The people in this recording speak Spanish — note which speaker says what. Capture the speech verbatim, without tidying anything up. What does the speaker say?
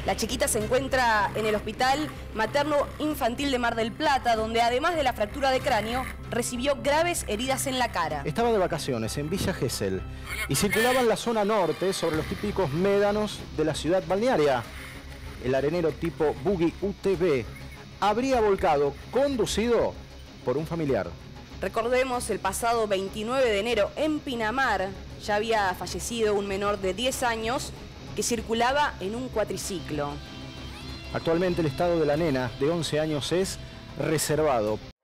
Speaker 1: La chiquita se encuentra en el Hospital Materno Infantil de Mar del Plata, donde además de la fractura de cráneo, recibió graves heridas en la cara.
Speaker 2: Estaba de vacaciones en Villa Gesell y circulaba en la zona norte sobre los típicos médanos de la ciudad balnearia. El arenero tipo Buggy U T V habría volcado, conducido por un familiar.
Speaker 1: Recordemos, el pasado veintinueve de enero en Pinamar ya había fallecido un menor de diez años que circulaba en un cuatriciclo.
Speaker 2: Actualmente el estado de la nena de once años es reservado.